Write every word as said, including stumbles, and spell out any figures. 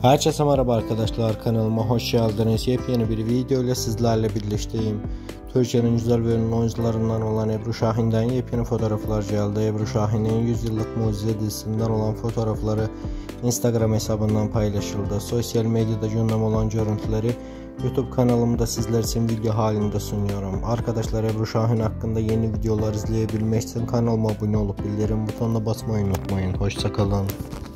Herkese merhaba arkadaşlar, kanalıma hoş geldiniz. Yepyeni bir video ile sizlerle birleşteyim. Türkiye'nin güzel ve ünlü oyuncularından olan Ebru Şahin'den yepyeni fotoğraflar geldi. Ebru Şahin'in yüz yıllık mucize dizisinden olan fotoğrafları Instagram hesabından paylaşıldı. Sosyal medyada gündem olan görüntüleri YouTube kanalımda sizler için video halinde sunuyorum. Arkadaşlar, Ebru Şahin hakkında yeni videolar izleyebilmek için kanalıma abone olup bildirim butonuna basmayı unutmayın. Hoşça kalın.